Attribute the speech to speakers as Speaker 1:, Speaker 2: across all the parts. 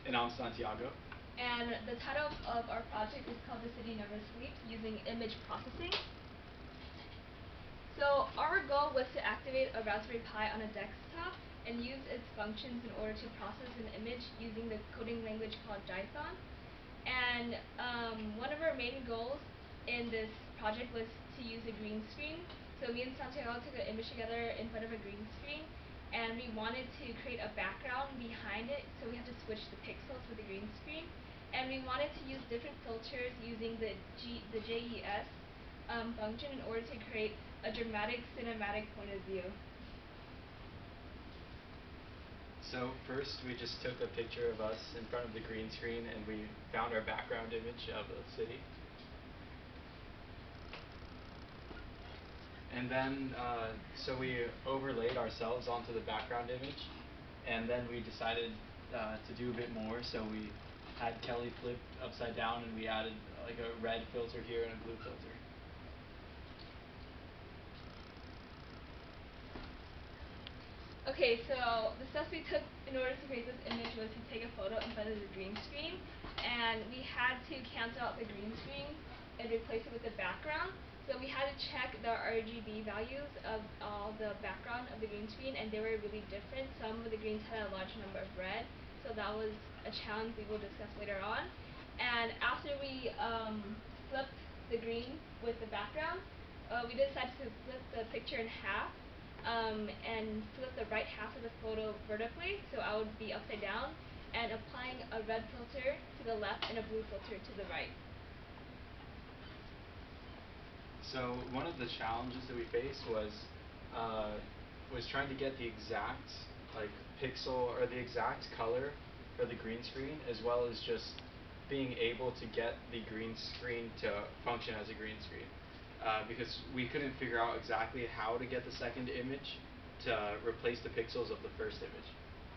Speaker 1: And I'm Santiago.
Speaker 2: And the title of our project is called The City Never Sleeps Using Image Processing. So our goal was to activate a Raspberry Pi on a desktop and use its functions in order to process an image using the coding language called Jython. And one of our main goals in this project was to use a green screen. So me and Santiago took an image together in front of a green screen, and we wanted to create a background behind it, so we had to switch the pixels with the green screen. And we wanted to use different filters using the JES function in order to create a dramatic cinematic point of view.
Speaker 1: So first we just took a picture of us in front of the green screen and we found our background image of the city. And then so we overlaid ourselves onto the background image, and then we decided to do a bit more, so we had Kelly flipped upside down and we added like a red filter here and a blue filter.
Speaker 2: Okay, so the steps we took in order to create this image was to take a photo in front of the green screen, and we had to cancel out the green screen and replace it with the background. So we had to check the RGB values of all the background of the green screen, and they were really different. Some of the greens had a large number of red, so that was a challenge we will discuss later on. And after we flipped the green with the background, we decided to flip the picture in half and flip the right half of the photo vertically, so I would be upside down, and applying a red filter to the left and a blue filter to the right.
Speaker 1: So one of the challenges that we faced was trying to get the exact like pixel or the exact color for the green screen, as well as just being able to get the green screen to function as a green screen. Because we couldn't figure out exactly how to get the second image to replace the pixels of the first image.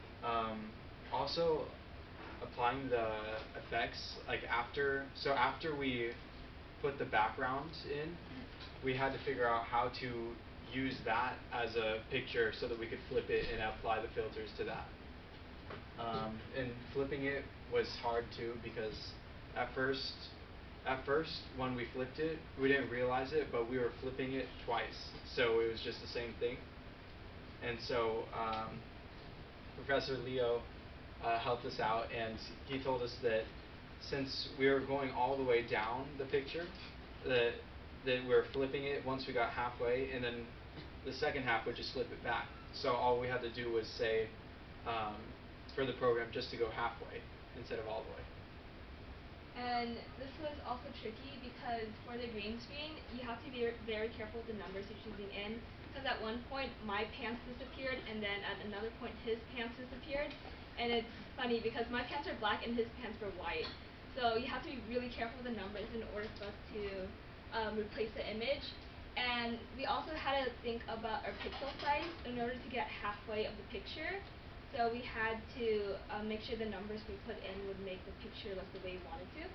Speaker 1: Also, applying the effects like after we put the background in, we had to figure out how to use that as a picture so that we could flip it and apply the filters to that. And flipping it was hard too, because at first when we flipped it, we didn't realize it, but we were flipping it twice, so it was just the same thing. And so Professor Leo helped us out, and he told us that since we were going all the way down the picture, that we're flipping it once we got halfway, and then the second half would just flip it back. So all we had to do was say for the program just to go halfway instead of all the way.
Speaker 2: And this was also tricky because for the green screen, you have to be very careful with the numbers you're choosing in, because at one point my pants disappeared, and then at another point his pants disappeared. And it's funny because my pants are black and his pants were white. So you have to be really careful with the numbers in order for us to replace the image. And we also had to think about our pixel size in order to get halfway of the picture. So we had to make sure the numbers we put in would make the picture look the way we wanted to.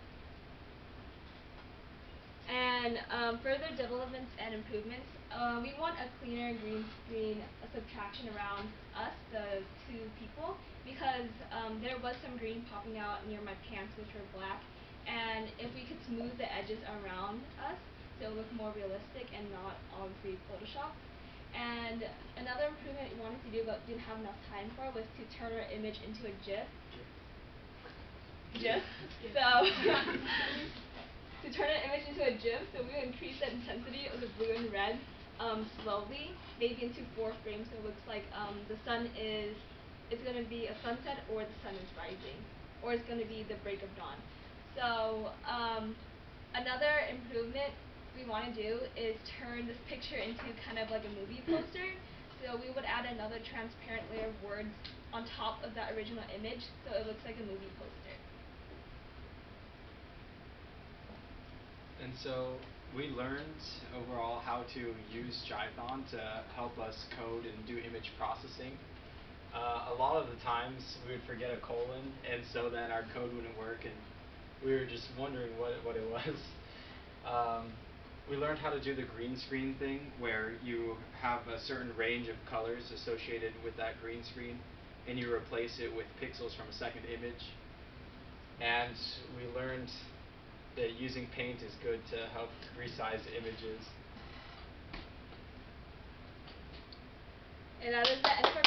Speaker 2: And further developments and improvements, we want a cleaner green screen subtraction around us, the two people, because there was some green popping out near my pants, which were black. And if we could smooth the edges around us so it looked more realistic and not all pre-Photoshop. And another improvement we wanted to do but didn't have enough time for was to turn our image into a GIF. GIF? So to turn an image into a GIF, so we would increase the intensity of the blue and red slowly, maybe into 4 frames, so it looks like it's going to be a sunset or the sun is rising, or it's going to be the break of dawn. So another improvement we want to do is turn this picture into kind of like a movie poster. So we would add another transparent layer of words on top of that original image, so it looks like a movie poster.
Speaker 1: And so we learned overall how to use Jython to help us code and do image processing. A lot of the times we would forget a colon, and so then our code wouldn't work, and we were just wondering what it was. We learned how to do the green screen thing, where you have a certain range of colors associated with that green screen, and you replace it with pixels from a second image. And we learned that using paint is good to help resize images.
Speaker 2: And that is the end of our